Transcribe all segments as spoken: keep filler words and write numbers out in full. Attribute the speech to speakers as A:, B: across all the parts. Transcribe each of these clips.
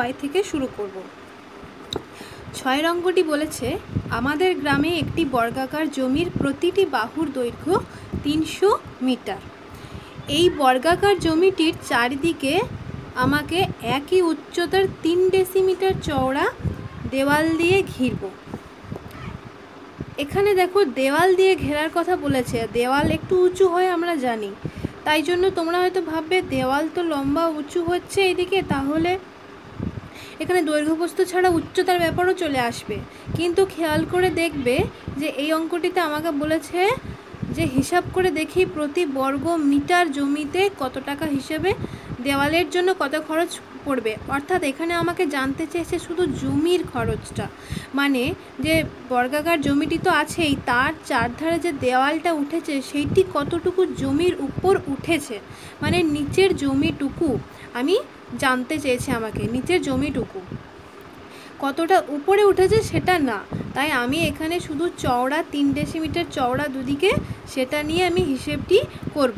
A: ছয় থেকে শুরু করব। ছয়ের অঙ্কটি বলেছে আমাদের গ্রামে একটি বর্গাকার জমির প্রতিটি বাহুর দৈর্ঘ্য তিনশো মিটার। এই বর্গাকার জমিটির চারিদিকে আমাকে একই উচ্চতার তিন ডেসিমিটার চওড়া দেওয়াল দিয়ে ঘিরব। এখানে দেখো দেওয়াল দিয়ে ঘেরার কথা বলেছে, দেওয়াল একটু উঁচু হয় আমরা জানি, তাই জন্য তোমরা হয়তো ভাববে দেওয়াল তো লম্বা উঁচু হচ্ছে এইদিকে, তাহলে এখানে দৈর্ঘ্যপ্রস্থ ছাড়া উচ্চতার ব্যাপারও চলে আসবে। কিন্তু খেয়াল করে দেখবে যে এই অঙ্কটিতে আমাকে বলেছে যে হিসাব করে দেখি প্রতি বর্গ মিটার জমিতে কত টাকা হিসেবে দেওয়ালের জন্য কত খরচ পড়বে। অর্থাৎ এখানে আমাকে জানতে চেয়েছে শুধু জমির খরচটা, মানে যে বর্গাকার জমিটি তো আছেই, তার চারধারে যে দেওয়ালটা উঠেছে সেইটি কতটুকু জমির উপর উঠেছে, মানে নিচের জমিটুকু আমি জানতে চেয়েছে আমাকে, নিচের জমিটুকু কতটা উপরে উঠেছে সেটা না। তাই আমি এখানে শুধু চওড়া তিন ডেসিমিটার চওড়া দুদিকে সেটা নিয়ে আমি হিসেবটি করব।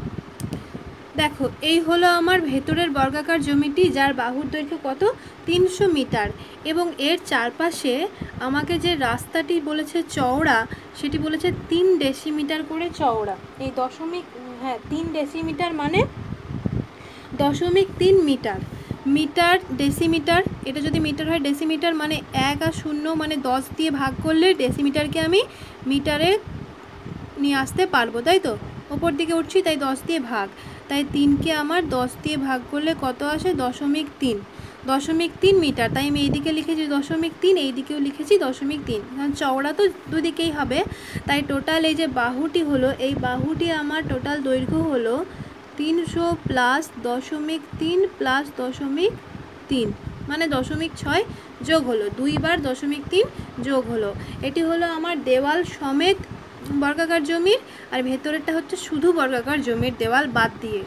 A: দেখো এই হলো আমার ভেতরের বর্গাকার জমিটি, যার বাহুর দৈর্ঘ্য কত তিনশো মিটার, এবং এর চারপাশে আমাকে যে রাস্তাটি বলেছে চওড়া সেটি বলেছে তিন ডেসিমিটার করে চওড়া। এই দশমিক হ্যাঁ তিন ডেসিমিটার মানে দশমিক তিন মিটার। মিটার ডেসিমিটার, এটা যদি মিটার হয় ডেসিমিটার মানে এক আর শূন্য মানে দশ দিয়ে ভাগ করলে ডেসিমিটারকে আমি মিটারে নিয়ে আসতে পারবো, তাই তো ওপর দিকে উঠছি তাই দশ দিয়ে ভাগ, তাই তিনকে আমার দশ দিয়ে ভাগ করলে কত আসে দশমিক তিন, দশমিক তিন মিটার। তাই আমি এইদিকে লিখেছি দশমিক তিন, এইদিকেও লিখেছি দশমিক তিন, কারণ চওড়া তো দুদিকেই হবে। তাই টোটাল এই যে বাহুটি হলো, এই বাহুটি আমার টোটাল দৈর্ঘ্য হলো তিনশো প্লাস দশমিক তিন প্লাস দশমিক তিন মানে দশমিক ছয় যোগ হলো, দুইবার দশমিক তিন যোগ হলো। এটি হলো আমার দেওয়াল সমেত বর্গাকার জমির, আর ভেতরেরটা হচ্ছে শুধু বর্গাকার জমির দেওয়াল বাদ দিয়ে।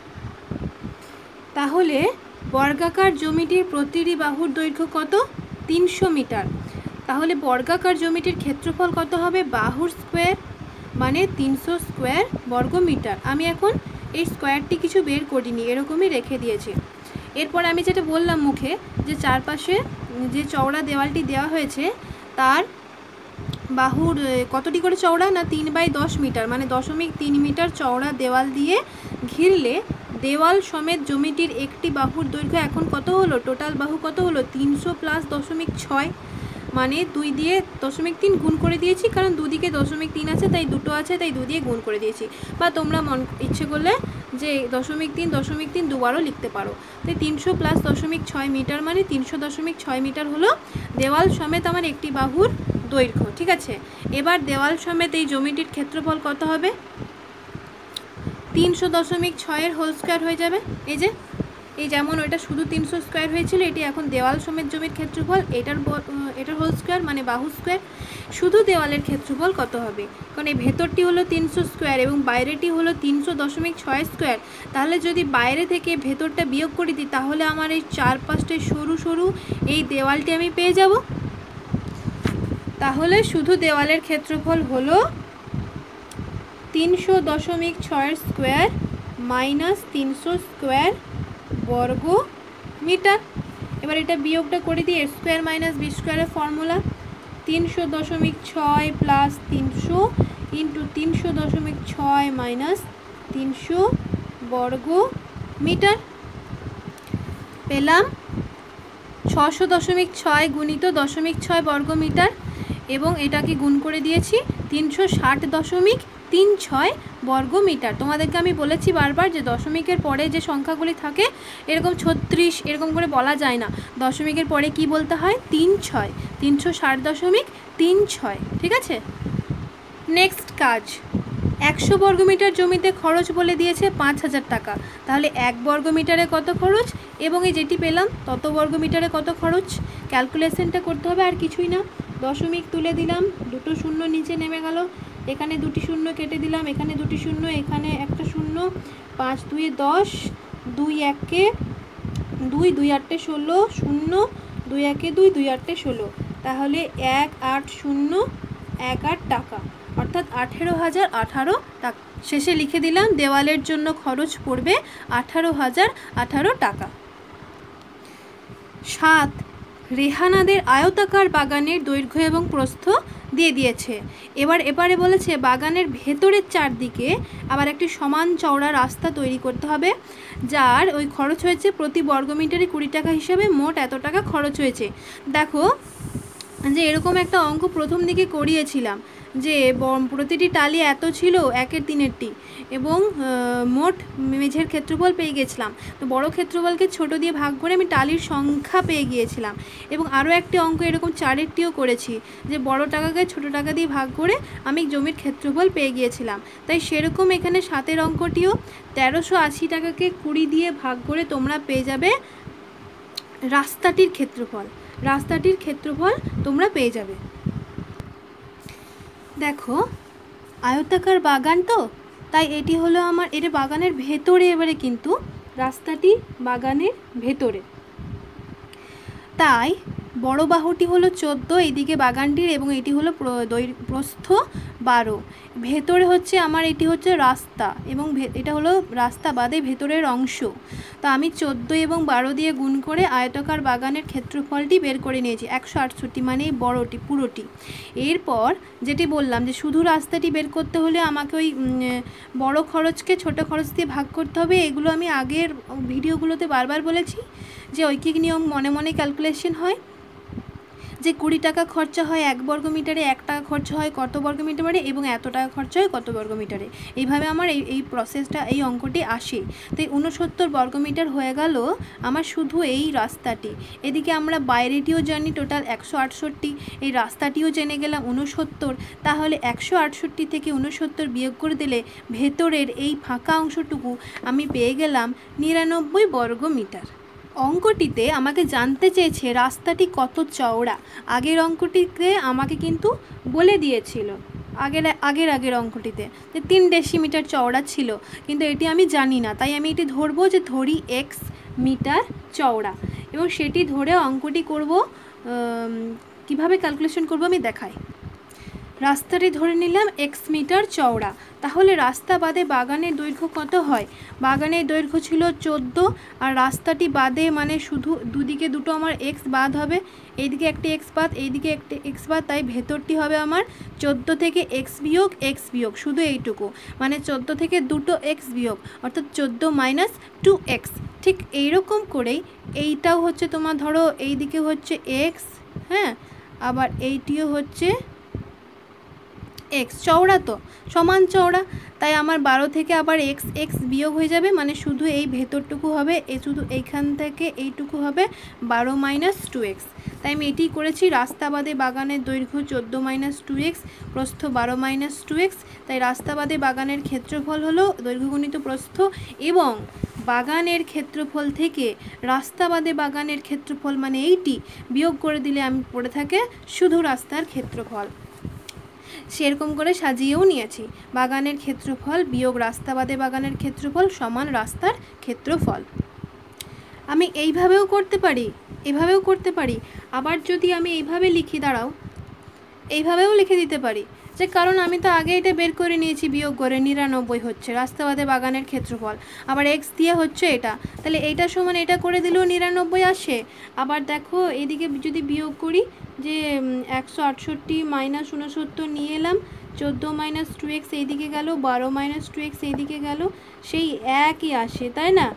A: তাহলে বর্গাকার জমিটির প্রতিটি বাহুর দৈর্ঘ্য কত তিনশো মিটার। তাহলে বর্গাকার জমিটির ক্ষেত্রফল কত হবে, বাহুর স্কোয়ার মানে তিনশো স্কোয়ার বর্গ মিটার। আমি এখন এই স্কোয়ারটি কিছু বের করিনি, এরকমই রেখে দিয়েছি। এরপর আমি যেটা বললাম মুখে, যে চারপাশে যে চওড়া দেওয়ালটি দেওয়া হয়েছে তার বাহুর কতটি করে চওড়া না তিন বাই দশ মিটার মানে দশমিক তিন মিটার চওড়া দেওয়াল দিয়ে ঘিরলে দেওয়াল সমেত জমিটির একটি বাহুর দৈর্ঘ্য এখন কত হলো, টোটাল বাহু কত হলো তিনশো প্লাস দশমিক ছয় মানে দুই দিয়ে দশমিক তিন গুণ করে দিয়েছি, কারণ দুদিকে দশমিক তিন আছে তাই দুটো আছে তাই দু দিয়ে গুণ করে দিয়েছি। বা তোমরা মন ইচ্ছে করলে যে দশমিক তিন দশমিক তিন দুবারও লিখতে পারো। তাই তিনশো প্লাস দশমিক ছয় মিটার মানে তিনশো দশমিক ছয় মিটার হলো দেওয়াল সমেত আমার একটি বাহুর দৈর্ঘ্য। ঠিক আছে, এবার দেওয়াল সমেত এই জমিটির ক্ষেত্রফল কত হবে, তিনশো দশমিক ছয়ের হোল স্কোয়ার হয়ে যাবে। এই যে এই যেমন ওইটা শুধু তিনশো স্কোয়ার হয়েছিল, এটি এখন দেওয়াল সমেত জমির ক্ষেত্রফল, এটার এটার হোল স্কোয়ার মানে বাহু স্কোয়ার। শুধু দেওয়ালের ক্ষেত্রফল কত হবে, কারণ এই ভেতরটি হলো তিনশো স্কোয়ার এবং বাইরেটি হলো তিনশো দশমিক ছয় স্কোয়ার। তাহলে যদি বাইরে থেকে ভেতরটা বিয়োগ করে দিই তাহলে আমার এই চার পাঁচটা সরু সরু এই দেওয়ালটি আমি পেয়ে যাব। তাহলে শুধু দেওয়ালের ক্ষেত্রফল হলো তিনশো দশমিক ছয় স্কোয়ার মাইনাস তিনশো স্কোয়ার বর্গ মিটার। এবার এটা বিয়োগটা করে দিই, এ স্কোয়ার মাইনাস বি স্কোয়ারের ফর্মুলা, তিনশো দশমিক ছয় প্লাস তিনশো ইন্টু তিনশো দশমিক ছয় মাইনাস তিনশো বর্গ মিটার। পেলাম ছশো দশমিক ছয় গুণিত দশমিক ছয় বর্গ মিটার, এবং এটাকে গুণ করে দিয়েছি তিনশো ষাট দশমিক তিন ছয় বর্গ মিটার। তোমাদেরকে আমি বলেছি বারবার যে দশমিকের পরে যে সংখ্যাগুলি থাকে এরকম ছত্রিশ এরকম করে বলা যায় না, দশমিকের পরে কি বলতে হয় তিন ছয়, তিনশো ষাট দশমিক তিন ছয়। ঠিক আছে, নেক্সট কাজ, একশো বর্গমিটার জমিতে খরচ বলে দিয়েছে পাঁচ হাজার টাকা। তাহলে এক বর্গমিটারে কত খরচ এবং এই যেটি পেলাম তত বর্গমিটারে কত খরচ, ক্যালকুলেশনটা করতে হবে, আর কিছুই না। দশমিক তুলে দিলাম, দুটো শূন্য নিচে নেমে গেল, এখানে দুটি শূন্য কেটে দিলাম, এখানে দুটি শূন্য, এখানে একটা শূন্য, পাঁচ দুয়ে দশ, দুই একে দুই, দুই আটটে ষোলো, শূন্য, দুই একে দুই, দুই আটটে ষোলো, তাহলে এক আট শূন্য এক আট টাকা, অর্থাৎ আঠেরো হাজার আঠারো টাকা। শেষে লিখে দিলাম দেওয়ালের জন্য খরচ পড়বে আঠারো হাজার আঠারো টাকা। সাত রেহানাদের আয়তাকার বাগানের দৈর্ঘ্য এবং প্রস্থ দিয়ে দিয়েছে। এবার এবারে বলেছে বাগানের ভেতরের চারদিকে আবার একটি সমান চওড়া রাস্তা তৈরি করতে হবে, যার ওই খরচ হয়েছে প্রতি বর্গমিটারে কুড়ি টাকা হিসাবে মোট এত টাকা খরচ হয়েছে। দেখো যে এরকম একটা অঙ্ক প্রথম দিকে করিয়েছিলাম যে প্রতিটি টালি এত ছিল একের তিনেরটি, এবং মোট মেঝের ক্ষেত্রফল পেয়ে গেছিলাম। তো বড় ক্ষেত্রফলকে ছোট দিয়ে ভাগ করে আমি টালির সংখ্যা পেয়ে গিয়েছিলাম। এবং আরও একটি অঙ্ক এরকম চারেরটিও করেছি যে বড় টাকাকে ছোট টাকা দিয়ে ভাগ করে আমি জমির ক্ষেত্রফল পেয়ে গিয়েছিলাম। তাই সেরকম এখানে সাতের অঙ্কটিও তেরোশো আশি টাকাকে কুড়ি দিয়ে ভাগ করে তোমরা পেয়ে যাবে রাস্তাটির ক্ষেত্রফল। রাস্তাটির ক্ষেত্রফল তোমরা পেয়ে যাবে। দেখো আয়তাকার বাগান, তো তাই এটি হলো আমার, এটা বাগানের ভেতরে, এবারে কিন্তু রাস্তাটি বাগানের ভেতরে, তাই বড় বাহুটি হলো চোদ্দো এইদিকে বাগানটির, এবং এটি হলো প্রস্থ বারো। ভেতরে হচ্ছে আমার এটি হচ্ছে রাস্তা, এবং এটা হলো রাস্তা বাদে ভেতরের অংশ। তো আমি চোদ্দো এবং বারো দিয়ে গুণ করে আয়তাকার বাগানের ক্ষেত্রফলটি বের করে নিয়েছি একশো আটষট্টি, মানে এই বড়টি পুরোটি। এরপর যেটি বললাম যে শুধু রাস্তাটি বের করতে হলে আমাকে ওই বড় খরচকে ছোট খরচ দিয়ে ভাগ করতে হবে। এগুলো আমি আগের ভিডিওগুলোতে বারবার বলেছি যে ঐকিক নিয়ম মনে মনে ক্যালকুলেশন হয়, যে কুড়ি টাকা খরচা হয় এক বর্গ মিটারে, এক টাকা খরচা হয় কত বর্গ মিটারে, এবং এত টাকা খরচা হয় কত বর্গ মিটারে। এইভাবে আমার এই এই প্রসেসটা, এই অঙ্কটি আসে। তাই ঊনসত্তর বর্গ মিটার হয়ে গেল আমার শুধু এই রাস্তাটি। এদিকে আমরা বাইরেটিও জানি টোটাল একশো আটষট্টি, এই রাস্তাটিও জেনে গেলাম ঊনসত্তর। তাহলে একশো আটষট্টি থেকে ঊনসত্তর বিয়োগ করে দিলে ভেতরের এই ফাঁকা অংশটুকু আমি পেয়ে গেলাম নিরানব্বই বর্গ মিটার। অঙ্কটিতে আমাকে জানতে চেয়েছে রাস্তাটি কত চওড়া। আগের অঙ্কটিতে আমাকে কিন্তু বলে দিয়েছিল, আগের আগের আগের অঙ্কটিতে যে তিন ডেসিমিটার চওড়া ছিল, কিন্তু এটি আমি জানি না, তাই আমি এটি ধরবো যে ধরি এক্স মিটার চওড়া, এবং সেটি ধরে অঙ্কটি করব। কিভাবে ক্যালকুলেশন করব আমি দেখাই। রাস্তাটি ধরে নিলাম এক্স মিটার চওড়া, তাহলে রাস্তা বাদে বাগানের দৈর্ঘ্য কত হয়? বাগানের দৈর্ঘ্য ছিল চোদ্দো, আর রাস্তাটি বাদে মানে শুধু দুদিকে দুটো আমার এক্স বাদ হবে, এইদিকে একটি এক্স বাদ, এইদিকে একটি এক্স বাদ, তাই ভেতরটি হবে আমার চোদ্দো থেকে এক্স বিয়োগ এক্স বিয়োগ শুধু এইটুকু, মানে চোদ্দো থেকে দুটো এক্স বিয়োগ, অর্থাৎ চোদ্দো মাইনাস টু এক্স। ঠিক এইরকম করেই এইটাও হচ্ছে তোমার ধরো এইদিকে হচ্ছে এক্স, হ্যাঁ, আবার এইটিও হচ্ছে এক্স, চওড়া তো সমান চওড়া, তাই আমার বারো থেকে আবার এক্স এক্স বিয়োগ হয়ে যাবে, মানে শুধু এই ভেতরটুকু হবে, এ শুধু এইখান থেকে এইটুকু হবে বারো মাইনাস টু এক্স। তাই আমি এটি করেছি, রাস্তা বাদে বাগানের দৈর্ঘ্য চোদ্দো মাইনাস টু এক্স, প্রস্থ বারো মাইনাস টু এক্স। তাই রাস্তা বাদে বাগানের ক্ষেত্রফল হলো দৈর্ঘ্য গুণিত প্রস্থ, এবং বাগানের ক্ষেত্রফল থেকে রাস্তা বাদে বাগানের ক্ষেত্রফল মানে এইটি বিয়োগ করে দিলে আমি পড়ে থাকে শুধু রাস্তার ক্ষেত্রফল। সেরকম করে সাজিয়েও নিয়েছি, বাগানের ক্ষেত্রফল বিয়োগ রাস্তা বাদে বাগানের ক্ষেত্রফল সমান রাস্তার ক্ষেত্রফল। আমি এইভাবেও করতে পারি, এভাবেও করতে পারি, আবার যদি আমি এইভাবে লিখি, দাঁড়াও, এইভাবেও লিখে দিতে পারি, যে কারণ আমি তো আগে এটা বের করে নিয়েছি বিয়োগ করে, নিরানব্বই হচ্ছে রাস্তা বাদে বাগানের ক্ষেত্রফল, আবার এক্স দিয়ে হচ্ছে এটা, তাহলে এইটা সমান এটা করে দিলেও নিরানব্বই আসে। আবার দেখো এদিকে যদি বিয়োগ করি, যে একশো আটষট্টি মাইনাস ঊনসত্তর নিয়ে এলাম, চোদ্দো মাইনাস টু এক্স এইদিকে গেল, বারো মাইনাস টু এক্স এইদিকে গেল, সেই একই আসে, তাই না?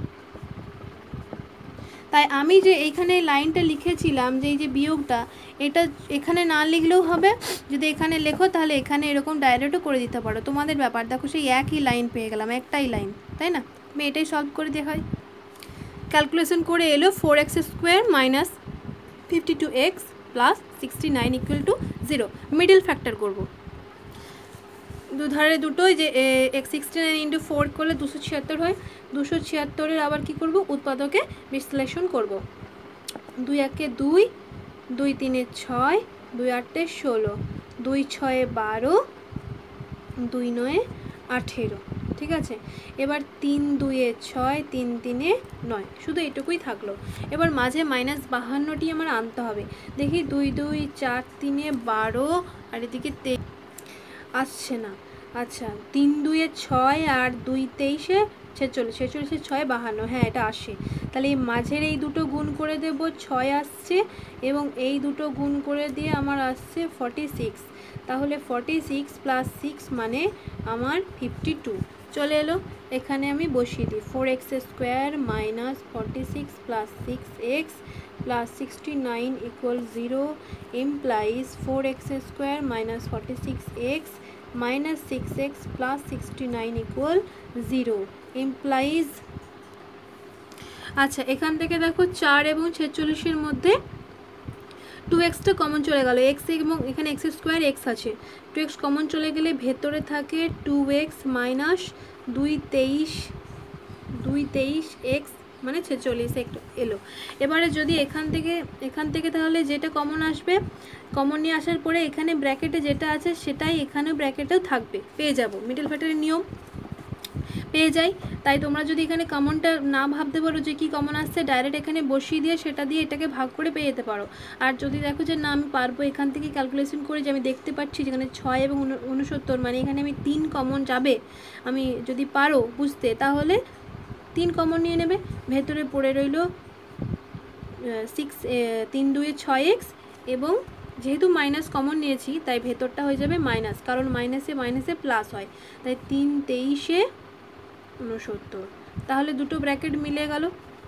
A: তাই আমি যে এইখানে লাইনটা লিখেছিলাম যে এই যে বিয়োগটা, এটা এখানে না লিখলেও হবে, যদি এখানে লেখো তাহলে এখানে এরকম ডাইরেক্টও করে দিতে পারো, তোমাদের ব্যাপার। দেখো সেই একই লাইন পেয়ে গেলাম, একটাই লাইন, তাই না? আমি এটাই সলভ করে দেখাই। ক্যালকুলেশন করে এলো four x square minus fifty two x plus sixty nine equal to zero. Middle factor করবো, দুধারে দুটোই, যে x sixty nine into four করলে দুশো ছিয়াত্তর হয়, দুশো ছিয়াত্তরের আবার কী করবো, উৎপাদকে বিশ্লেষণ করব। দুই একে দুই, দুই তিনে ছয়, দুই আটে ষোলো, দুই ছয়ে বারো, দুই নয়ে আঠেরো, ঠিক আছে। এবার তিন দুইয়ে ছয়, তিন তিনে নয়, শুধু এটুকুই থাকলো। এবার মাঝে মাইনাস বাহান্নটি আমার আনতে হবে। দেখি দুই দুই চার তিনে বারো, আর এদিকে তে আসছে না, আচ্ছা, তিন দুয়ে ছয় আর দুই তেইশে ছেচল্লিশ, ছেচল্লিশে ছয় বাহান্ন, হ্যাঁ এটা আসে। তাহলে এই মাঝের এই দুটো গুণ করে দেব, ছয় আসছে, এবং এই দুটো গুণ করে দিয়ে আমার আসছে ফর্টি সিক্স। তাহলে ফর্টি সিক্স প্লাস সিক্স মানে আমার ফিফটি টু চলে এলো। এখানে আমি বসিয়ে দিই, four x square minus forty six plus six x plus sixty nine equal zero implies four x square minus forty six x minus six x plus sixty nine equal zero implies. আচ্ছা, এখান থেকে দেখো চার এবং ছেচল্লিশের মধ্যে two extra common চলে গেল, x এবং এখানে এক্স স্কোয়ার এক্স আছে, টু এক্স কমন চলে গেলে ভেতরে থাকে টু এক্স মাইনাস দুই তেইশ, দুই তেইশ এক্স মানে ছেচল্লিশ একটু এলো। এবারে যদি এখান থেকে এখান থেকে তাহলে যেটা কমন আসবে, কমন নিয়ে আসার পরে এখানে ব্র্যাকেটে যেটা আছে সেটাই এখানে ব্র্যাকেটেও থাকবে, পেয়ে যাব, মিডল ফ্যাক্টরের নিয়ম পেয়ে যাই। তাই তোমরা যদি এখানে কমনটা না ভাবতে পারো যে কি কমন আসছে, ডাইরেক্ট এখানে বসিয়ে দিয়ে সেটা দিয়ে এটাকে ভাগ করে পেয়ে যেতে পারো। আর যদি দেখো যে না আমি পারবো, এখান থেকে ক্যালকুলেশন করে যে আমি দেখতে পাচ্ছি যেখানে ছয় এবং উনসত্তর মানে এখানে আমি তিন কমন যাবে, আমি যদি পারো বুঝতে তাহলে তিন কমন নিয়ে নেবে, ভেতরে পড়ে রইল সিক্স, তিন দুয়ে ছয় এক্স, এবং যেহেতু মাইনাস কমন নিয়েছি তাই ভেতরটা হয়ে যাবে মাইনাস, কারণ মাইনাসে মাইনাসে প্লাস হয়, তাই তিন তেইশে উনসত্তর। তাহলে দুটো ব্র্যাকেট মিলে গেল,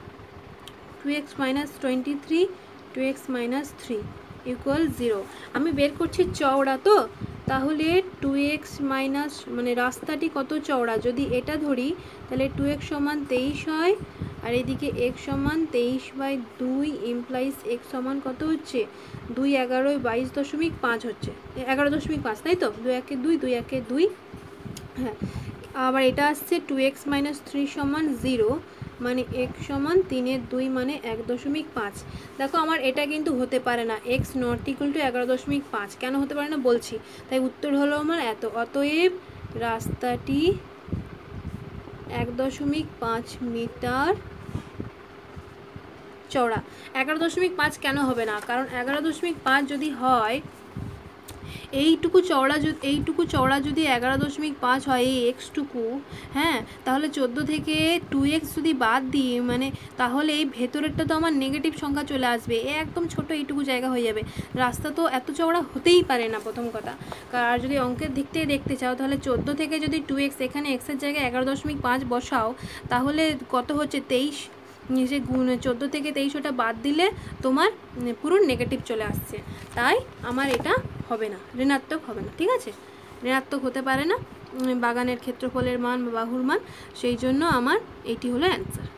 A: two x minus twenty three two x minus three equal zero. আমি বের করছি চওড়া, তো তাহলে টু এক্স মাইনাস মানে রাস্তাটি কত চওড়া, যদি এটা ধরি তাহলে টু এক্স সমান তেইশ হয়, আর এদিকে এক্স সমান তেইশ বাই দুই ইমপ্লাইজ এক্স সমান কত হচ্ছে, দুই এগারোয় বাইশ দশমিক পাঁচ হচ্ছে, এগারো দশমিক পাঁচ, তাই তো, দুই একে দুই, দুই একে দুই, হ্যাঁ। আবার এটা আসছে টু এক্স মাইনাস থ্রি সমান জিরো, মানে এক্স সমান তিনের দুই মানে এক দশমিক পাঁচ। দেখো আমার এটা কিন্তু হতে পারে না, এক্স নট ইকুয়াল টু এগারো দশমিক পাঁচ, কেন হতে পারে না বলছি। তাই উত্তর হলো আমার এত, অতএব রাস্তাটি এক দশমিক পাঁচ মিটার চওড়া। এগারো দশমিক পাঁচ কেন হবে না, কারণ এগারো দশমিক পাঁচ যদি হয়, এইটুকু চওড়া যদি এইটুকু চওড়া যদি এগারো দশমিক পাঁচ হয়, এই এক্সটুকু, হ্যাঁ, তাহলে চোদ্দো থেকে টু এক্স যদি বাদ দিই মানে তাহলে এই ভেতরেরটা তো আমার নেগেটিভ সংখ্যা চলে আসবে, এ একদম ছোট এইটুকু জায়গা হয়ে যাবে, রাস্তা তো এত চওড়া হতেই পারে না প্রথম কথা। আর যদি অঙ্কের দিক থেকে দেখতে চাও তাহলে চোদ্দো থেকে যদি টু এক্স এখানে এক্সের জায়গায় এগারো দশমিক পাঁচ বসাও তাহলে কত হচ্ছে তেইশ, যে গুণ চোদ্দো থেকে তেইশ ওটা বাদ দিলে তোমার পুরো নেগেটিভ চলে আসছে, তাই আমার এটা হবে না, ঋণাত্মক হবে না, ঠিক আছে, ঋণাত্মক হতে পারে না বাগানের ক্ষেত্রফলের মান বা বাহুর মান, সেই জন্য আমার এইটি হলো অ্যান্সার।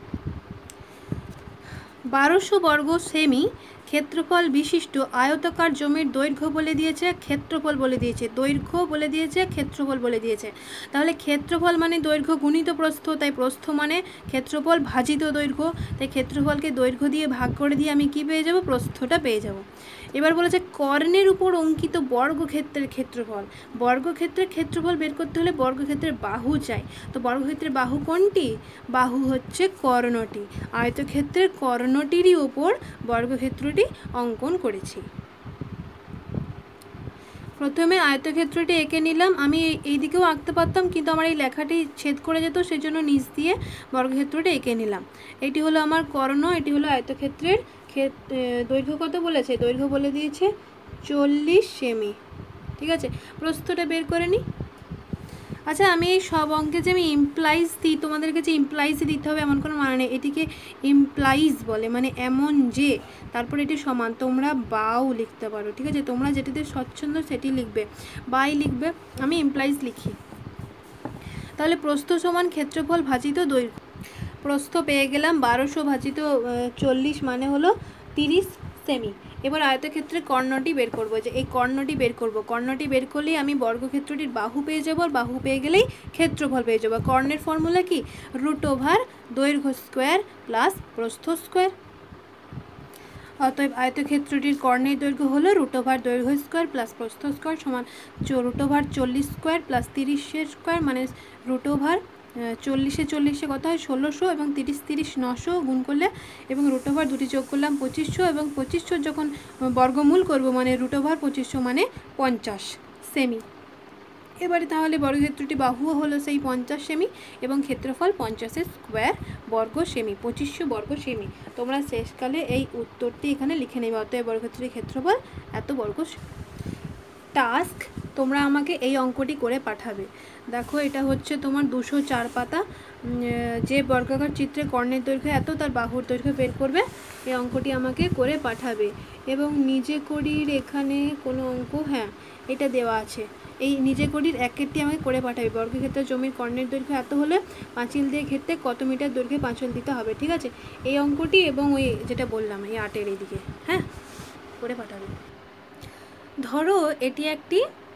A: বারোশো বর্গ সেমি ক্ষেত্রফল বিশিষ্ট আয়তাকার জমির দৈর্ঘ্য বলে দিয়েছে, ক্ষেত্রফল বলে দিয়েছে, দৈর্ঘ্য বলে দিয়েছে, ক্ষেত্রফল বলে দিয়েছে। তাহলে ক্ষেত্রফল মানে দৈর্ঘ্য গুণিত প্রস্থ, তাই প্রস্থ মানে ক্ষেত্রফল ভাজিত দৈর্ঘ্য, তাই ক্ষেত্রফলকে দৈর্ঘ্য দিয়ে ভাগ করে দিয়ে আমি কি পেয়ে যাব, প্রস্থটা পেয়ে যাব। এবার বলেছে কর্ণের উপর অঙ্কিত বর্গক্ষেত্রের ক্ষেত্রফল, বর্গক্ষেত্রের ক্ষেত্রফল বের করতে হলে বর্গক্ষেত্রের বাহু চাই, তো বর্গক্ষেত্রের বাহু কোনটি, বাহু হচ্ছে কর্ণটি, আয়তক্ষেত্রের কর্ণটিরই ওপর বর্গক্ষেত্রটি অঙ্কন করেছি। প্রথমে আয়তক্ষেত্রটি এঁকে নিলাম, আমি এই দিকেও আঁকতে পারতাম কিন্তু আমার এই লেখাটি ছেদ করে যেত, সেই জন্য নিচ দিয়ে বর্গক্ষেত্রটি এঁকে নিলাম। এটি হলো আমার কর্ণ, এটি হলো আয়তক্ষেত্রের দৈর্ঘ্য কত বলেছে, দৈর্ঘ্য বলে দিয়েছে চল্লিশ সেমি, ঠিক আছে, প্রস্থটা বের করে নিই। আচ্ছা, আমি এই সব অঙ্কে যে আমি ইমপ্লাইজ দিই, তোমাদেরকে যে ইমপ্লাইজ দিতে হবে এমন কোনো মানে নেই, এটিকে ইমপ্লাইজ বলে, মানে এমন যে, তারপর এটি সমান, তোমরা বাও লিখতে পারো, ঠিক আছে, তোমরা যেটিতে স্বচ্ছন্দ সেটি লিখবে, বাই লিখবে, আমি ইমপ্লাইজ লিখি। তাহলে প্রস্থ সমান ক্ষেত্রফল ভাজিত দৈর্ঘ্য, প্রস্থ পেয়ে গেলাম বারোশো ভাজিত চল্লিশ মানে হলো তিরিশ সেমি। এবার আয়তক্ষেত্রের কর্ণটি বের করবো, যে এই কর্ণটি বের করব, কর্ণটি বের করলেই আমি বর্গক্ষেত্রটির বাহু পেয়ে যাবো, আর বাহু পেয়ে গেলেই ক্ষেত্রফল পেয়ে যাবো। কর্ণের ফর্মুলা কি, রুট ওভার দৈর্ঘ্য স্কোয়ার প্লাস প্রস্থ স্কোয়ার, অতএব আয়তক্ষেত্রটির কর্ণের দৈর্ঘ্য হলো রুট ওভার দৈর্ঘ্য স্কোয়ার প্লাস প্রস্থ স্কোয়ার সমান রুট ওভার চল্লিশ স্কোয়ার প্লাস তিরিশের স্কোয়ার, মানে রুট ওভার চল্লিশে চল্লিশে কত হয় ষোলোশো, এবং তিরিশ তিরিশ নশো গুণ করলে, এবং রুট ওভার দুটি যোগ করলাম পঁচিশশো, এবং পঁচিশশো যখন বর্গমূল করব মানে রুট ওভার পঁচিশশো মানে পঞ্চাশ সেমি। এবারে তাহলে বর্গক্ষেত্রটি বাহুও হলো সেই পঞ্চাশ সেমি এবং ক্ষেত্রফল পঞ্চাশের স্কোয়ার বর্গ সেমি, পঁচিশশো বর্গ সেমি। তোমরা শেষকালে এই উত্তরটি এখানে লিখে নেবে। অতএব বর্গক্ষেত্রের ক্ষেত্রফল এত বর্গ। টাস্ক, তোমরা আমাকে এই অঙ্কটি করে পাঠাবে। দেখো এটা হচ্ছে তোমার দুশো চার পাতা, যে বর্গাকার চিত্রে কর্ণের দৈর্ঘ্য এত তার বাহুর দৈর্ঘ্য বের করবে। এই অঙ্কটি আমাকে করে পাঠাবে এবং নিজে করির এখানে কোনো অঙ্ক, হ্যাঁ এটা দেওয়া আছে, এই নিজে করির একেরটি আমাকে করে পাঠাবে। বর্গক্ষেত্রের জমির কর্ণের দৈর্ঘ্য এত হলে পাঁচিল দিয়ে ঘেরতে কত মিটার দৈর্ঘ্যে পাঁচিল দিতে হবে। ঠিক আছে, এই অঙ্কটি এবং ওই যেটা বললাম এই আটের এইদিকে, হ্যাঁ করে পাঠাবে। ধরো এটি একটি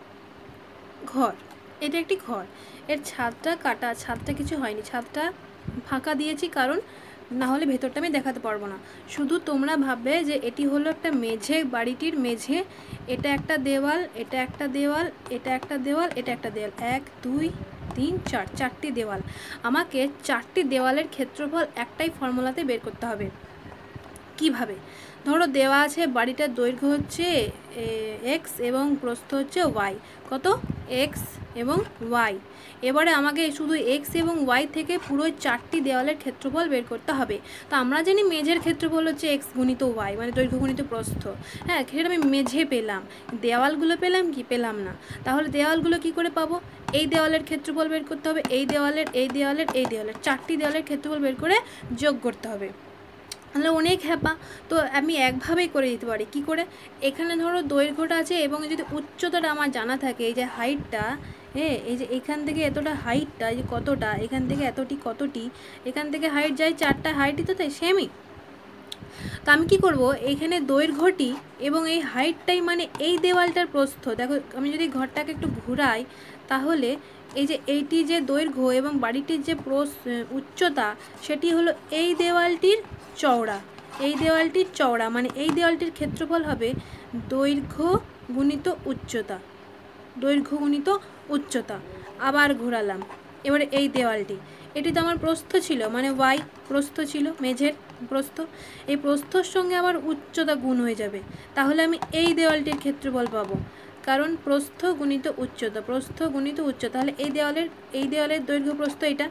A: ঘর, এটা একটি ঘর, এর ছাদটা কাটা, ছাদটা কিছু হয়নি, ছাদটা ফাঁকা দিয়েছি কারণ না হলে ভেতরটা আমি দেখাতে পারবো না। শুধু তোমরা ভাববে যে এটি হলো একটা মেঝে, বাড়িটির মেঝে, এটা একটা দেওয়াল, এটা একটা দেওয়াল, এটা একটা দেওয়াল, এটা একটা দেওয়াল, এক দুই তিন চার, চারটি দেওয়াল। আমাকে চারটি দেওয়ালের ক্ষেত্রফল একটাই ফর্মুলাতে বের করতে হবে। কিভাবে? ধরো দেওয়া আছে বাড়িটার দৈর্ঘ্য হচ্ছে এক্স এবং প্রস্থ হচ্ছে ওয়াই, কত এক্স এবং ওয়াই। এবারে আমাকে শুধু এক্স এবং ওয়াই থেকে পুরো চারটি দেওয়ালের ক্ষেত্রফল বের করতে হবে। তো আমরা জানি মেঝের ক্ষেত্রফল হচ্ছে এক্স গুণিত ওয়াই, মানে দৈর্ঘ্য গুণিত প্রস্থ, হ্যাঁ সেটা আমি মেঝে পেলাম, দেওয়ালগুলো পেলাম কি? পেলাম না। তাহলে দেওয়ালগুলো কি করে পাবো? এই দেওয়ালের ক্ষেত্রফল বের করতে হবে, এই দেওয়ালের, এই দেওয়ালের, এই দেওয়ালের, চারটি দেওয়ালের ক্ষেত্রফল বের করে যোগ করতে হবে। তাহলে অনেক হ্যাপা, তো আমি একভাবেই করে দিতে পারি। কি করে? এখানে ধরো দৈর্ঘ্যটা আছে এবং যদি উচ্চতাটা আমার জানা থাকে, এই যে হাইটটা, হ্যাঁ এই যে এখান থেকে এতটা হাইটটা, এই যে কতটা, এখান থেকে এতটি কতটি, এখান থেকে হাইট যায় চারটা হাইটই তো তাই সেমই। তো আমি কি করব, এইখানে দৈর্ঘ্যটি এবং এই হাইটটাই মানে এই দেওয়ালটার প্রস্থ। দেখো আমি যদি ঘরটাকে একটু ঘুরাই তাহলে এই যে এইটি যে দৈর্ঘ্য এবং বাড়িটির যে উচ্চতা সেটি হলো এই দেওয়ালটির চওড়া, এই দেওয়ালটির চওড়া মানে এই দেওয়ালটির ক্ষেত্রফল হবে দৈর্ঘ্য গুণিত উচ্চতা, দৈর্ঘ্য গুণিত উচ্চতা। আবার ঘোরালাম, এবারে এই দেওয়ালটি, এটি তো আমার প্রস্থ ছিল মানে ওয়াই, প্রস্থ ছিল মেঝের প্রস্থ, এই প্রস্থর সঙ্গে আমার উচ্চতা গুণ হয়ে যাবে, তাহলে আমি এই দেওয়ালটির ক্ষেত্রফল পাবো। কারণ প্রস্থ গুণিত উচ্চতা, প্রস্থ গুণিত উচ্চতা, তাহলে এই দেওয়ালের, এই দেওয়ালের দৈর্ঘ্য প্রস্থ এটা।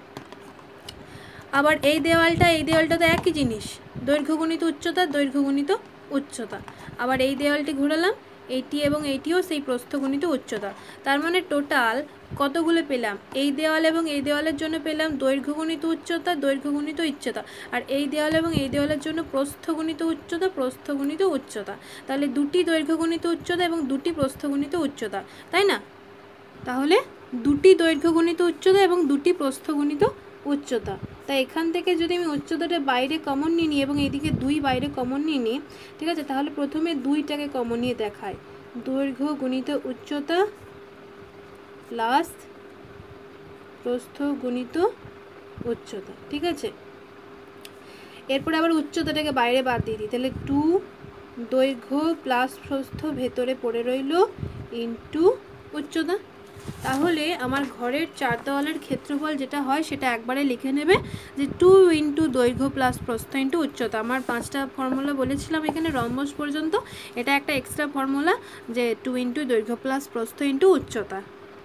A: আবার এই দেওয়ালটা, এই দেওয়ালটা তো একই জিনিস, দৈর্ঘ্য গুণিত উচ্চতা, দৈর্ঘ্য গুণিত উচ্চতা। আবার এই দেওয়ালটি ঘোরালাম, এইটি এবং এইটিও সেই প্রস্থ গুণিত উচ্চতা। তার মানে টোটাল কতগুলো পেলাম? এই দেওয়াল এবং এই দেওয়ালের জন্য পেলাম দৈর্ঘ্য গুণিত উচ্চতা, দৈর্ঘ্য গুণিত উচ্চতা, আর এই দেওয়াল এবং এই দেওয়ালের জন্য প্রস্থ গুণিত উচ্চতা, প্রস্থ গুণিত উচ্চতা। তাহলে দুটি দৈর্ঘ্য গুণিত উচ্চতা এবং দুটি প্রস্থ গুণিত উচ্চতা, তাই না? তাহলে দুটি দৈর্ঘ্য গুণিত উচ্চতা এবং দুটি প্রস্থ গুণিত উচ্চতা। তাই এখান থেকে যদি আমি উচ্চতাটা বাইরে কমন নিয়ে নিই এবং এইদিকে দুই বাইরে কমন নিয়ে নিই, ঠিক আছে, তাহলে প্রথমে দুইটাকে কমন নিয়ে দেখায়, দৈর্ঘ্য গুণিত উচ্চতা প্লাস প্রস্থ গুণিত উচ্চতা, ঠিক আছে। এরপরে আবার উচ্চতাটাকে বাইরে বাদ দিয়ে দিই, তাহলে টু দৈর্ঘ্য প্লাস প্রস্থ ভেতরে পড়ে রইল ইন্টু উচ্চতা। তাহলে আমার ঘরের চার দেওয়ালের ক্ষেত্রফল যেটা হয় সেটা একবারে লিখে নেবে যে টু ইন্টু দৈর্ঘ্য প্লাস প্রস্থ ইন্টু উচ্চতা। আমার পাঁচটা ফর্মুলা বলেছিলাম এখানে রম্বস পর্যন্ত, এটা একটা এক্সট্রা ফর্মুলা যে টু ইন্টু দৈর্ঘ্য প্লাস প্রস্থ ইন্টু উচ্চতা।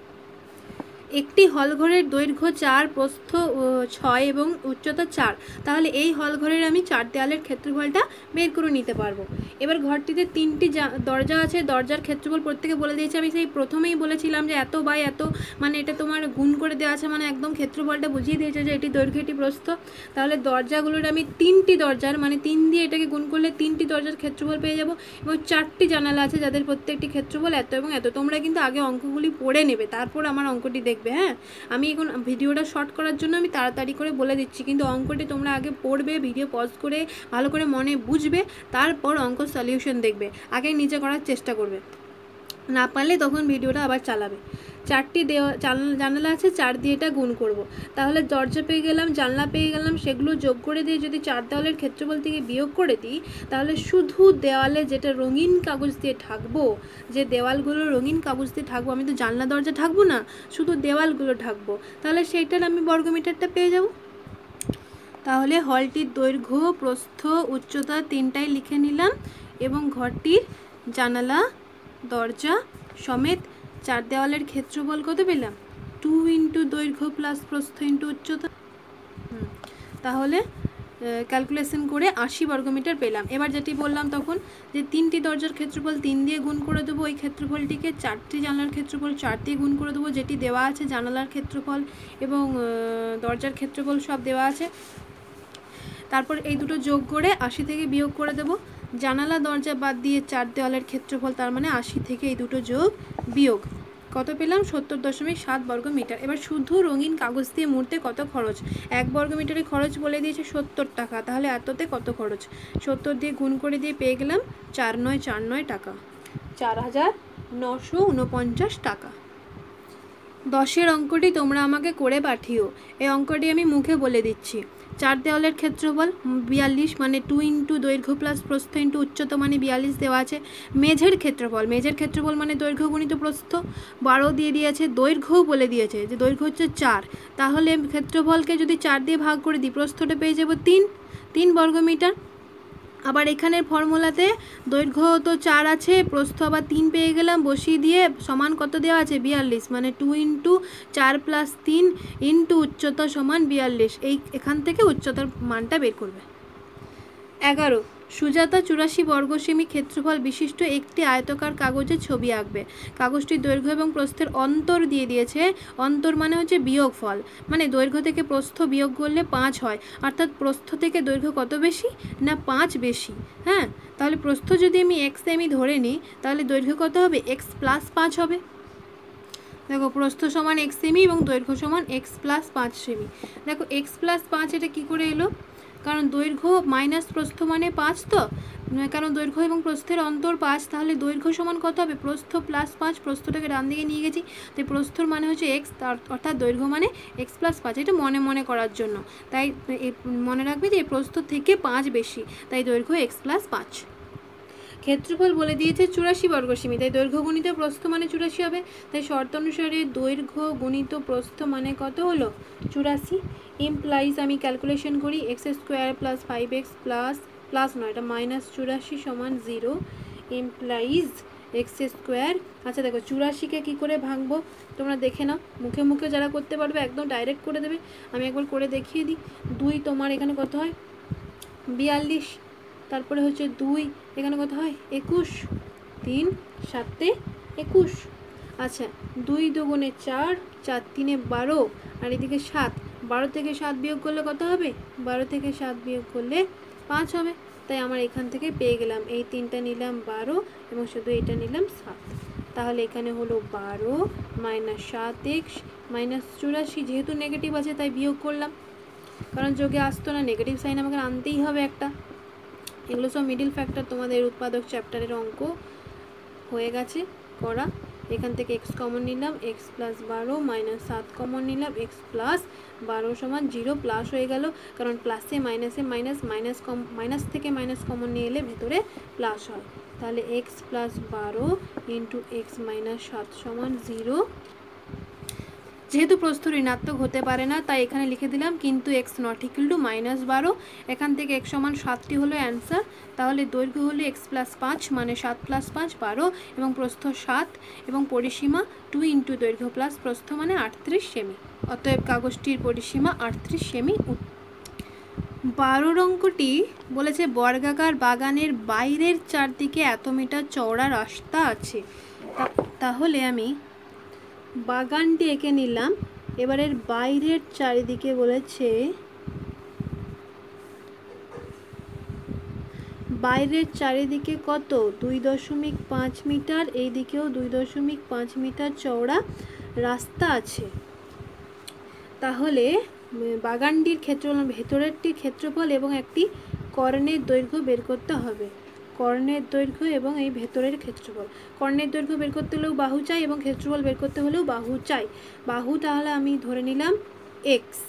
A: একটি হলঘরের দৈর্ঘ্য চার, প্রস্থ ছয় এবং উচ্চতা চার, তাহলে এই হলঘরের আমি চার দেওয়ালের ক্ষেত্রফলটা বের করে নিতে পারবো। এবার ঘরটিতে তিনটি দরজা আছে, দরজার ক্ষেত্রফল প্রত্যেকে বলে দিয়েছে। আমি সেই প্রথমেই বলেছিলাম যে এত বাই এত, মানে এটা তোমার গুণ করে দেওয়া আছে, মানে একদম ক্ষেত্রফলটা বুঝিয়ে দিয়েছে যে এটি দৈর্ঘ্য এটি প্রস্থ। তাহলে দরজাগুলোর আমি তিনটি দরজার মানে তিন দিয়ে এটাকে গুণ করলে তিনটি দরজার ক্ষেত্রফল পেয়ে যাব এবং চারটি জানালা আছে যাদের প্রত্যেকটি ক্ষেত্রফল এত এবং এত। তোমরা কিন্তু আগে অঙ্কগুলি পড়ে নেবে, তারপর আমার অঙ্কটি দেখবে। হ্যাঁ আমি এখন ভিডিওটা শর্ট করার জন্য আমি তাড়াতাড়ি করে বলে দিচ্ছি, কিন্তু অঙ্কটি তোমরা আগে পড়বে, ভিডিও পজ করে ভালো করে মনে বুঝবে, তারপর অঙ্ক সলিউশন দেখবে। আগে নিজে করার চেষ্টা করবে, না পারলে তখন ভিডিওটা আবার চালাবে। চারটি দেওয়া জানালা আছে, চার দিয়ে এটা গুণ করব। তাহলে দরজা পেয়ে গেলাম, জানলা পেয়ে গেলাম, সেগুলো যোগ করে দিয়ে যদি চার দেওয়ালের ক্ষেত্রফল থেকে বিয়োগ করে দিই, তাহলে শুধু দেওয়ালে যেটা রঙিন কাগজ দিয়ে ঢাকবো, যে দেওয়ালগুলো রঙিন কাগজ দিয়ে ঢাকবো, আমি তো জানলা দরজা ঢাকবো না, শুধু দেওয়ালগুলো ঢাকবো, তাহলে সেইটার আমি বর্গমিটারটা পেয়ে যাব। তাহলে হলটির দৈর্ঘ্য, প্রস্থ, উচ্চতা তিনটাই লিখে নিলাম এবং ঘরটির জানালা, দরজা সমেত চার দেওয়ালের ক্ষেত্রফল কত পেলাম? টু ইন্টু দৈর্ঘ্য প্লাস প্রস্থ ইন্টু উচ্চতা। হুম তাহলে ক্যালকুলেশন করে আশি বর্গমিটার পেলাম। এবার যেটি বললাম তখন যে তিনটি দরজার ক্ষেত্রফল তিন দিয়ে গুণ করে দেবো, ওই ক্ষেত্রফলটিকে চারটি জানলার ক্ষেত্রফল চার দিয়ে গুণ করে দেবো, যেটি দেওয়া আছে জানালার ক্ষেত্রফল এবং দরজার ক্ষেত্রফল সব দেওয়া আছে। তারপর এই দুটো যোগ করে আশি থেকে বিয়োগ করে দেবো। জানালা দরজা বাদ দিয়ে চার দেওয়ালের ক্ষেত্রফল, তার মানে আশি থেকে এই দুটো যোগ বিয়োগ কত পেলাম? সত্তর দশমিক সাত বর্গ মিটার। এবার শুধু রঙিন কাগজ দিয়ে মুড়তে কত খরচ? এক বর্গ মিটারের খরচ বলে দিয়েছে সত্তর টাকা, তাহলে এততে কত খরচ? সত্তর দিয়ে গুণ করে দিয়ে পেয়ে গেলাম চার নয় চার নয় টাকা, চার হাজার নশো উনপঞ্চাশ টাকা। দশের অঙ্কটি তোমরা আমাকে করে পাঠিও। এই অঙ্কটি আমি মুখে বলে দিচ্ছি। চার দেওয়ালের ক্ষেত্রফল বিয়াল্লিশ, মানে টু ইন্টু দৈর্ঘ্য প্লাস প্রস্থ ইন্টু উচ্চতা মানে বিয়াল্লিশ দেওয়া আছে। মেঝের ক্ষেত্রফল, মেঝের ক্ষেত্রফল মানে দৈর্ঘ্য গুণিত প্রস্থ, বারো দিয়ে দিয়েছে। দৈর্ঘ্যও বলে দিয়েছে যে দৈর্ঘ্য হচ্ছে চার, তাহলে ক্ষেত্রফলকে যদি চার দিয়ে ভাগ করে দিই প্রস্থটা পেয়ে যাব তিন, তিন বর্গমিটার। আবার এখানের ফর্মুলাতে দৈর্ঘ্য তো চার আছে, প্রস্থ আবার তিন পেয়ে গেলাম, বসিয়ে দিয়ে সমান কত দেওয়া আছে? বিয়াল্লিশ, মানে টু ইন্টু চার প্লাস তিন ইন্টু উচ্চতা সমান বিয়াল্লিশ। এই এখান থেকে উচ্চতার মানটা বের করবে। এগারো, সুজাতা চুরাশি বর্গ সেমি ক্ষেত্রফল বিশিষ্ট একটি আয়তকার কাগজে ছবি আঁকবে। কাগজটির দৈর্ঘ্য এবং প্রস্থের অন্তর দিয়ে দিয়েছে। অন্তর মানে হচ্ছে বিয়োগফল, মানে দৈর্ঘ্য থেকে প্রস্থ বিয়োগ করলে পাঁচ হয়, অর্থাৎ প্রস্থ থেকে দৈর্ঘ্য কত বেশি? না পাঁচ বেশি। হ্যাঁ, তাহলে প্রস্থ যদি আমি এক্স আমি ধরে নিই তাহলে দৈর্ঘ্য কত হবে? এক্স প্লাস পাঁচ হবে। দেখো প্রস্থ সমান এক্স সেমি এবং দৈর্ঘ্য সমান এক্স প্লাস পাঁচ সেমি। দেখো এক্স প্লাস পাঁচ এটা কী করে এলো? কারণ দৈর্ঘ্য মাইনাস প্রস্থ মানে পাঁচ, তো কারণ দৈর্ঘ্য এবং প্রস্থের অন্তর পাঁচ, তাহলে দৈর্ঘ্য সমান কত হবে? প্রস্থ প্লাস পাঁচ। প্রস্থটাকে ডান দিকে নিয়ে গেছি, তাই প্রস্থর মানে হচ্ছে এক্স, অর্থাৎ দৈর্ঘ্য মানে এক্স প্লাস পাঁচ। এটা মনে মনে করার জন্য, তাই মনে রাখবে যে প্রস্থ থেকে পাঁচ বেশি, তাই দৈর্ঘ্য এক্স প্লাস পাঁচ। ক্ষেত্রফল বলে দিয়েছে চুরাশি বর্গ সেমি, তাই দৈর্ঘ্য গুণিত প্রস্থ মানে চুরাশি হবে। তাই শর্ত অনুসারে দৈর্ঘ্য গুণিত প্রস্থ মানে কত হলো? চুরাশি। ইমপ্লাইজ আমি ক্যালকুলেশন করি, x square plus five x plus plus নয় এটা মাইনাস চুরাশি সমান জিরো। ইমপ্লাইজ এক্স স্কোয়ার, আচ্ছা দেখো চুরাশিকে কী করে ভাঙবো তোমরা দেখে নাও, মুখে মুখে যারা করতে পারবে একদম ডাইরেক্ট করে দেবে, আমি একবার করে দেখিয়ে দিই। দুই তোমার এখানে কত হয়? বিয়াল্লিশ। তারপরে হচ্ছে দুই এখানে কত হয়? একুশ। তিন সাতে একুশ। আচ্ছা দুই দুগুণে চার, চার তিনে বারো, আর এদিকে সাত। বারো থেকে সাত বিয়োগ করলে কত হবে? বারো থেকে সাত বিয়োগ করলে পাঁচ হবে। তাই আমার এখান থেকে পেয়ে গেলাম, এই তিনটা নিলাম বারো এবং শুধু এটা নিলাম সাত। তাহলে এখানে হলো বারো মাইনাস সাত এক্স মাইনাস চুরাশি, যেহেতু নেগেটিভ আছে তাই বিয়োগ করলাম, কারণ যোগে আসতো না, নেগেটিভ সাইন আমাকে আনতেই হবে একটা। এগুলো সব মিডিল ফ্যাক্টর, তোমাদের উৎপাদক চ্যাপ্টারের অঙ্ক হয়ে গেছে করা। এখান থেকে এক্স কমন নিলাম, এক্স প্লাস বারো মাইনাস সাত কমন নিলাম, এক্স প্লাস বারো সমান জিরো, প্লাস হয়ে গেল কারণ প্লাসে মাইনাসে মাইনাস, মাইনাস কম মাইনাস থেকে মাইনাস কমন নিয়ে এলে ভেতরে প্লাস হয়। তাহলে এক্স প্লাস বারো ইন্টু এক্স মাইনাস সাত সমান জিরো। যেহেতু প্রস্থ ঋণাত্মক হতে পারে না তাই এখানে লিখে দিলাম, কিন্তু x not equal to minus বারো। এখান থেকে এক্স সমান সাতটি হলো অ্যান্সার। তাহলে দৈর্ঘ্য হলো এক্স প্লাস পাঁচ মানে সাত প্লাস পাঁচ বারো এবং প্রস্থ সাত এবং পরিসীমা টু ইন্টু দৈর্ঘ্য প্লাস প্রস্থ মানে আটত্রিশ সেমি। অতএব কাগজটির পরিসীমা আটত্রিশ সেমি। বারোর অঙ্কটি বলেছে বর্গাকার বাগানের বাইরের চারদিকে এত মিটার চওড়া রাস্তা আছে। তাহলে আমি বাগানটি এঁকে নিলাম, এবারের বাইরের চারিদিকে বলেছে বাইরের চারিদিকে কত? দুই দশমিক পাঁচ মিটার, এই দিকেও দুই দশমিক পাঁচ মিটার চওড়া রাস্তা আছে। তাহলে বাগানটির ক্ষেত্রফল, ভেতরেরটির ক্ষেত্রফল এবং একটি কর্ণের দৈর্ঘ্য বের করতে হবে। কর্ণের দৈর্ঘ্য এবং এই ভেতরের ক্ষেত্রফল। কর্ণের দৈর্ঘ্য বের করতে হলেও বাহু চাই এবং ক্ষেত্রফল বের করতে হলেও বাহু চাই। বাহু তাহলে আমি ধরে নিলাম এক্স।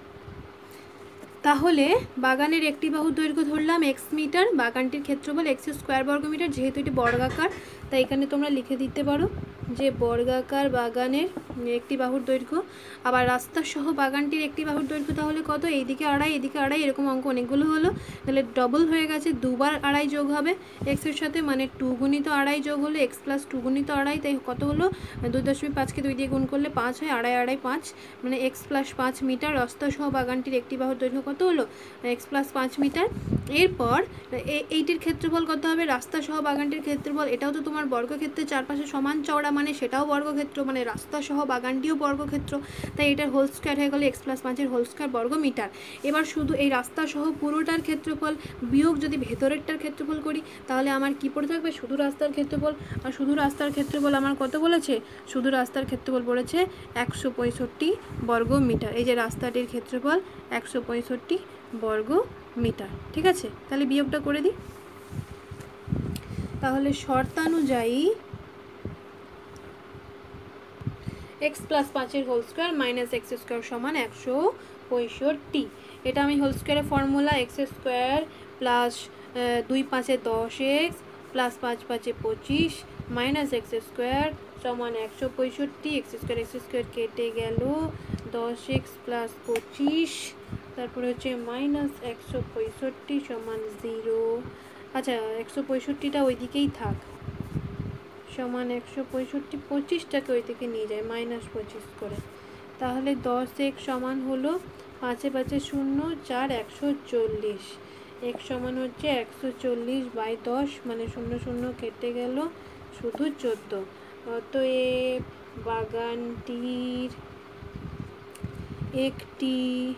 A: তাহলে বাগানের একটি বাহুর দৈর্ঘ্য ধরলাম এক্স মিটার, বাগানটির ক্ষেত্রফল এক্স স্কোয়ার বর্গমিটার, যেহেতু এটি বর্গাকার তাই এখানে তোমরা লিখে দিতে পারো যে বর্গাকার বাগানের একটি বাহুর দৈর্ঘ্য। আবার রাস্তা সহ বাগানটির একটি বাহুর দৈর্ঘ্য তাহলে কত, এইদিকে আড়াই এদিকে আড়াই, এরকম অঙ্ক অনেকগুলো হলো, তাহলে ডবল হয়ে গেছে, দুবার আড়াই যোগ হবে এক্সের সাথে, মানে টু গুণিত আড়াই যোগ হলো এক্স প্লাস টু গুণিত আড়াই, তাই কত হলো, দুই দশমিক পাঁচকে দুই দিয়ে গুণ করলে পাঁচ হয়, আড়াই আড়াই পাঁচ, মানে এক্স প্লাস পাঁচ মিটার। রাস্তা সহ বাগানটির একটি বাহুর দৈর্ঘ্য কত হলো, এক্স প্লাস পাঁচ মিটার। এরপর এইটির ক্ষেত্রফল কত হবে, রাস্তা সহ বাগানটির ক্ষেত্রফল, এটাও তো তোমার বর্গক্ষেত্রের চারপাশে সমান চওড়া, মানে সেটাও বর্গক্ষেত্র, মানে রাস্তা সহ বাগানটিও বর্গক্ষেত্র, তাই এটার হোল স্কোয়ার হয়ে গেলো এক্স প্লাস পাঁচের হোল স্কোয়ার বর্গ মিটার। এবার শুধু এই রাস্তা সহ পুরোটার ক্ষেত্রফল বিয়োগ যদি ভেতরেরটার ক্ষেত্রফল করি তাহলে আমার কি পড়ে থাকবে, শুধু রাস্তার ক্ষেত্রফল। আর শুধু রাস্তার ক্ষেত্রফল আমার কত বলেছে, শুধু রাস্তার ক্ষেত্রফল পড়েছে একশো পঁয়ষট্টি বর্গ মিটার। এই যে রাস্তাটির ক্ষেত্রফল একশো পঁয়ষট্টি বর্গ মিটার। ঠিক আছে, তাহলে বিয়োগটা করে দিই। তাহলে শর্তানুযায়ী এক্স প্লাস পাঁচের whole square minus x square সমান একশো পঁয়ষট্টি। এটা আমি হোল স্কোয়ারের ফর্মুলা, এক্স স্কোয়ার প্লাস দুই পাঁচে দশ এক্স প্লাস পাঁচ পাঁচে পঁচিশ মাইনাস এক্স স্কোয়ার সমান একশো পঁয়ষট্টি, এক্স স্কোয়ার এক্স স্কোয়ার কেটে গেল, দশ এক্স প্লাস পঁচিশ, তারপরে হচ্ছে মাইনাস একশো পঁয়ষট্টি সমান জিরো। আচ্ছা, একশো পঁয়ষট্টিটা ওইদিকেই থাক, সমান একশো পঁয়ষট্টি, পঁচিশটাকে ওই দিকে নিয়ে যায় মাইনাস পঁচিশ করে, তাহলে দশ এক্স সমান হলো পাঁচে পাঁচে শূন্য, চার একশো চল্লিশ, এক সমান হচ্ছে একশো চল্লিশ বাই দশ, মানে শূন্য শূন্য কেটে গেল, শুধু চোদ্দো। অতএব বাগানটির একটি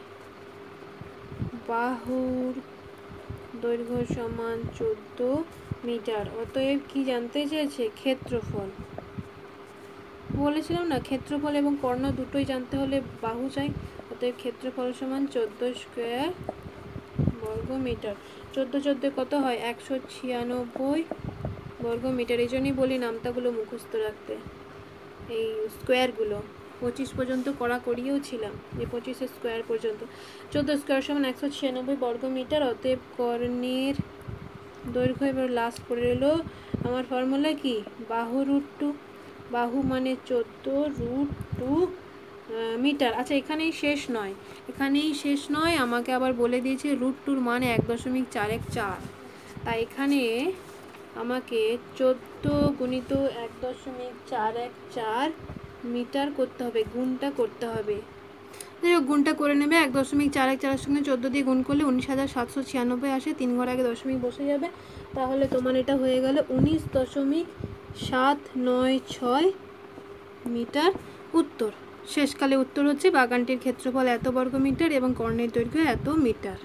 A: বাহুর দৈর্ঘ্য সমান চোদ্দো মিটার। অতএব কি জানতে চেয়েছে, ক্ষেত্রফল। বলেছিলাম না ক্ষেত্রফল এবং কর্ণ দুটোই জানতে হলে বাহু চাই, অতএব ক্ষেত্রফল সমান চোদ্দো স্কোয়ার বর্গ মিটার। চোদ্দো চোদ্দো কত হয়, একশো ছিয়ানব্বই বর্গ মিটার। এই জন্যই বলি নামতাগুলো মুখস্থ রাখতে, এই স্কোয়ারগুলো পঁচিশ পর্যন্ত করা করিয়েও ছিলাম, যে পঁচিশের স্কোয়ার পর্যন্ত। চোদ্দো স্কোয়ার সমান একশো ছিয়ানব্বই বর্গ মিটার। অতএব কর্ণের দৈর্ঘ্য, এবার লাস্ট পড়ে এলো আমার ফর্মুলা কি, বাহু রুট টু, বাহু মানে চোদ্দো রুট টু মিটার। আচ্ছা, এখানেই শেষ নয়, এখানেই শেষ নয়, আমাকে আবার বলে দিয়েছে রুট টুর মান এক দশমিক চার এক চার, তাই এখানে আমাকে চোদ্দো গুণিত এক দশমিক চার এক চার মিটার করতে হবে, গুণটা করতে হবে। যাই হোক, গুণটা করে নেবে, এক দশমিক চার এক চারের সঙ্গে চোদ্দো দিয়ে গুণ করলে উনিশ হাজার সাতশো ছিয়ানব্বই আসে, তিন ঘর আগে দশমিক বসে যাবে, তাহলে তোমার এটা হয়ে গেল উনিশ দশমিক সাত নয় ছয় মিটার। উত্তর, শেষকালে উত্তর হচ্ছে বাগানটির ক্ষেত্রফল এত বর্গ মিটার এবং কর্ণের দৈর্ঘ্য এত মিটার।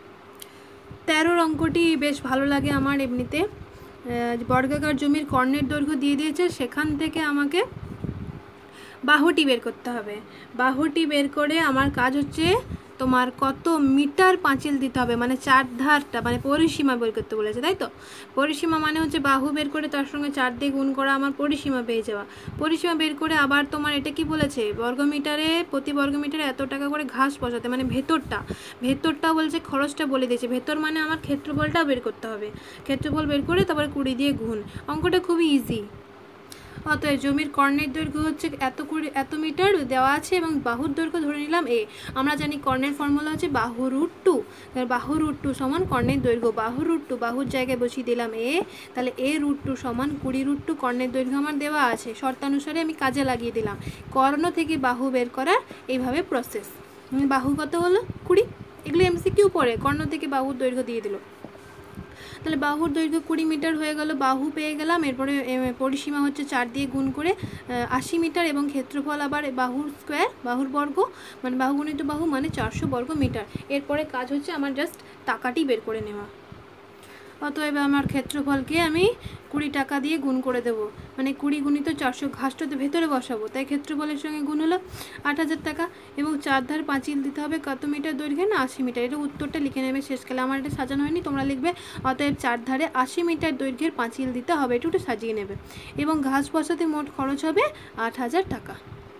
A: তেরোর অঙ্কটি বেশ ভালো লাগে আমার এমনিতে, বর্গাকার জমির কর্ণের দৈর্ঘ্য দিয়ে দিয়েছে, সেখান থেকে আমাকে বাহুটি বের করতে হবে। বাহুটি বের করে আমার কাজ হচ্ছে তোমার কত মিটার পাঁচিল দিতে হবে, মানে চার ধারটা, মানে পরিসীমা বের করতে বলেছে, তাই তো। পরিসীমা মানে হচ্ছে বাহু বের করে তার সঙ্গে চার দিয়ে গুণ করা, আমার পরিসীমা পেয়ে যাওয়া। পরিসীমা বের করে আবার তোমার এটা কি বলেছে, বর্গমিটারে প্রতি বর্গমিটারে এত টাকা করে ঘাস বসাতে, মানে ভেতরটা, ভেতরটা বলছে, খরচটা বলে দিয়েছে, ভেতর মানে আমার ক্ষেত্রফলটাও বের করতে হবে, ক্ষেত্রফল বের করে তারপরে কুড়ি দিয়ে গুণ। অঙ্কটা খুবই ইজি। অতএব জমির কর্ণের দৈর্ঘ্য হচ্ছে এত কুড়ি এত মিটার দেওয়া আছে এবং বাহুর দৈর্ঘ্য ধরে নিলাম এ। আমরা জানি কর্ণের ফর্মুলা হচ্ছে বাহু রুট টু, বাহু রুট টু সমান কর্ণের দৈর্ঘ্য, বাহু রুট টু বাহুর জায়গায় বসিয়ে দিলাম এ, তাহলে এ রুট টু সমান কুড়ি রুট টু, কর্ণের দৈর্ঘ্য আমার দেওয়া আছে, শর্তানুসারে আমি কাজে লাগিয়ে দিলাম। কর্ণ থেকে বাহু বের করার এইভাবে প্রসেস। বাহু কত হলো কুড়ি, এগুলো এমসিকিউ পড়ে, কর্ণ থেকে বাহুর দৈর্ঘ্য দিয়ে দিল, তাহলে বাহুর দৈর্ঘ্য কুড়ি মিটার হয়ে গেল, বাহু পেয়ে গেলাম। এরপরে পরিসীমা হচ্ছে চার দিয়ে গুণ করে আশি মিটার এবং ক্ষেত্রফল আবার বাহুর স্কোয়ার, বাহুর বর্গ, মানে বাহু গুণিত বাহু মানে চারশো বর্গ মিটার। এরপরে কাজ হচ্ছে আমার জাস্ট টাকাটি বের করে নেওয়া। অতএব আমার ক্ষেত্রফলকে আমি কুড়ি টাকা দিয়ে গুণ করে দেবো, মানে কুড়ি গুণিত চারশো, ঘাসটা তো ভেতরে বসাবো, তাই ক্ষেত্রফলের সঙ্গে গুণ হলো আট হাজার টাকা। এবং চার ধার পাঁচিল দিতে হবে কত মিটার দৈর্ঘ্যে, না আশি মিটার। এটা উত্তরটা লিখে নেবে শেষকালে, আমার এটা সাজানো হয়নি, তোমরা লিখবে। অতএব চার ধারে আশি মিটার দৈর্ঘ্যের পাঁচিল দিতে হবে, একটু একটু সাজিয়ে নেবে। এবং ঘাস বসাতে মোট খরচ হবে আট হাজার টাকা।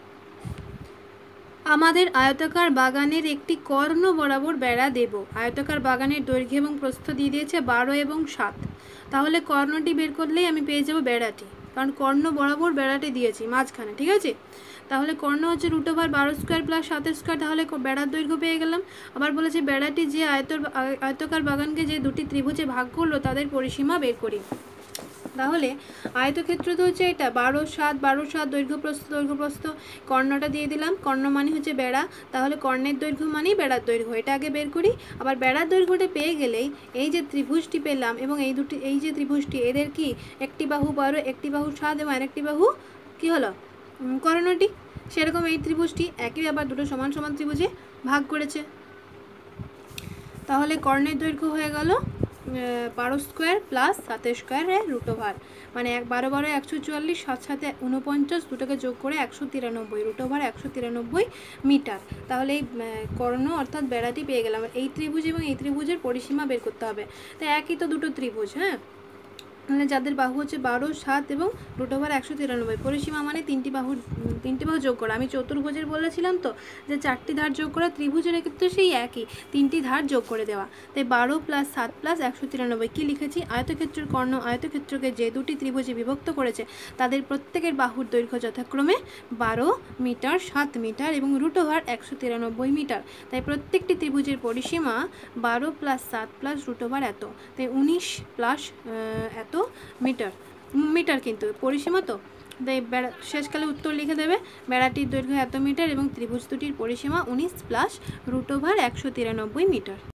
A: আমাদের আয়তাকার বাগানের একটি কর্ণ বরাবর বেড়া দেব। আয়তাকার বাগানের দৈর্ঘ্য এবং প্রস্থ দিয়ে দিয়েছে বারো এবং সাত, তাহলে কর্ণটি বের করলেই আমি পেয়ে যাব বেড়াটি। কারণ কর্ণ বরাবর বেড়াটি দিয়েছি মাঝখানে, ঠিক আছে। তাহলে কর্ণ হচ্ছে রুট ওভার বারো স্কোয়ার প্লাস সাতের স্কোয়ার, তাহলে বেড়ার দৈর্ঘ্য পেয়ে গেলাম। আবার বলেছে বেড়াটি যে আয়তর আয়তকার বাগানকে যে দুটি ত্রিভুজে ভাগ করলো তাদের পরিসীমা বের করি। তাহলে আয়তক্ষেত্র তো হচ্ছে এটা বারো সাত বারো সাত দৈর্ঘ্যপ্রস্থ দৈর্ঘ্যপ্রস্থ কর্ণটা দিয়ে দিলাম, কর্ণ মানে হচ্ছে বেড়া, তাহলে কর্ণের দৈর্ঘ্য মানেই বেড়ার দৈর্ঘ্য, এটা আগে বের করি। আবার বেড়ার দৈর্ঘ্যটা পেয়ে গেলেই এই যে ত্রিভুজটি পেলাম এবং এই দুটি এই যে ত্রিভুজটি এদের কি একটি বাহু বারো একটি বাহু সাত এবং আরেকটি বাহু কি হলো কর্ণটি, সেরকম এই ত্রিভুজটি একই ব্যাপার দুটো সমান সমান ত্রিভুজে ভাগ করেছে। তাহলে কর্ণের দৈর্ঘ্য হয়ে গেল বারো স্কোয়ার প্লাস সাতের স্কোয়ারের রুট ওভার, মানে এক বারো বারো একশো চুয়াল্লিশ, সাত সাথে উনপঞ্চাশ, দুটোকে যোগ করে একশো তিরানব্বই, রুট ওভার একশো তিরানব্বই মিটার। তাহলে এই কর্ণ অর্থাৎ বেড়াটি পেয়ে গেলাম। এই ত্রিভুজ এবং এই ত্রিভুজের পরিসীমা বের করতে হবে। তো একই তো দুটো ত্রিভুজ, হ্যাঁ, মানে যাদের বাহু হচ্ছে বারো সাত এবং রুট ওভার একশো তিরানব্বই, পরিসীমা মানে তিনটি বাহু তিনটি বাহু যোগ করা। আমি চতুর্ভুজের বলেছিলাম তো যে চারটি ধার যোগ করা, ত্রিভুজের ক্ষেত্রে সেই একই, তিনটি ধার যোগ করে দেওয়া। তাই বারো প্লাস সাত প্লাস একশো তিরানব্বই কী লিখেছি, আয়তক্ষেত্রের কর্ণ আয়তক্ষেত্রকে যে দুটি ত্রিভুজে বিভক্ত করেছে তাদের প্রত্যেকের বাহুর দৈর্ঘ্য যথাক্রমে বারো মিটার, সাত মিটার এবং রুট ওভার একশো তিরানব্বই মিটার। তাই প্রত্যেকটি ত্রিভুজের পরিসীমা বারো প্লাস সাত প্লাস রুট ওভার এত, তাই উনিশ প্লাস এত মিটার মিটার কিন্তু পরিসীমা তো। তাই বেড়া শেষকালে উত্তর লিখে দেবে, বেড়াটির দৈর্ঘ্য এত মিটার এবং ত্রিভুজ দুটির পরিসীমা উনিশ প্লাস রুট ওভার একশো তিরানব্বই মিটার।